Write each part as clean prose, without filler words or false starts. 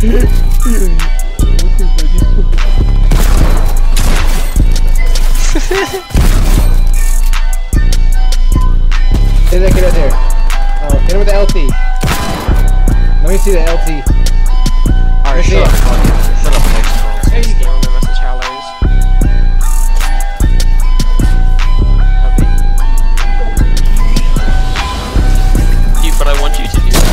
Hit that kid right there. Oh, hit him with the LT. Let me see the LT. Alright, shut up. Shut up, next one. There you go. That's a challenge. But I want you to do that.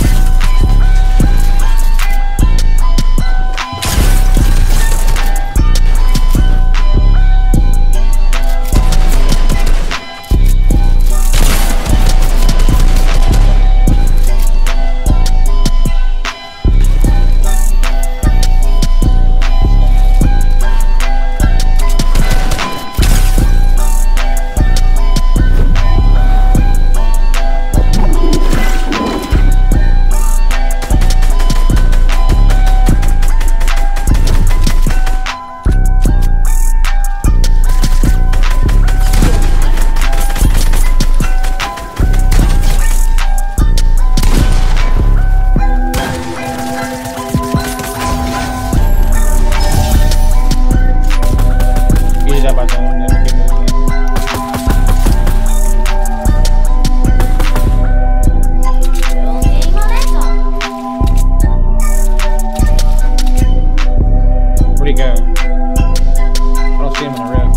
Where'd he go? I don't see him in the rift.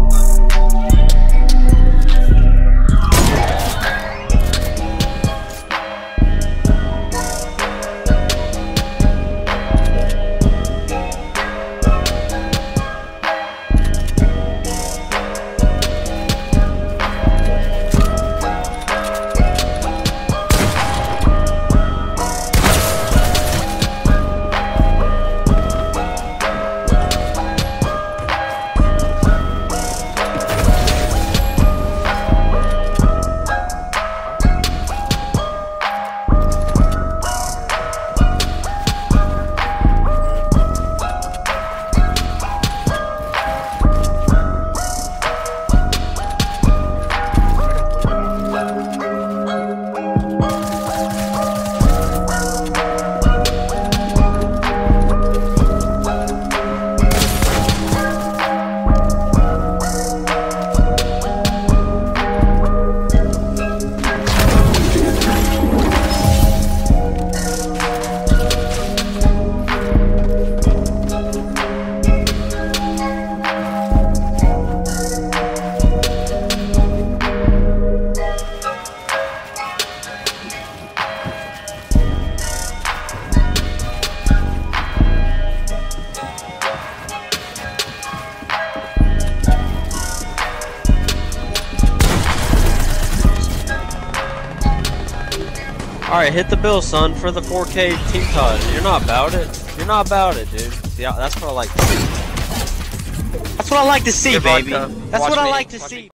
Alright, hit the bill, son, for the 4K team Taj. You're not about it. You're not about it, dude. See, that's what I like to see. That's what I like to see, baby. That's what I like to see.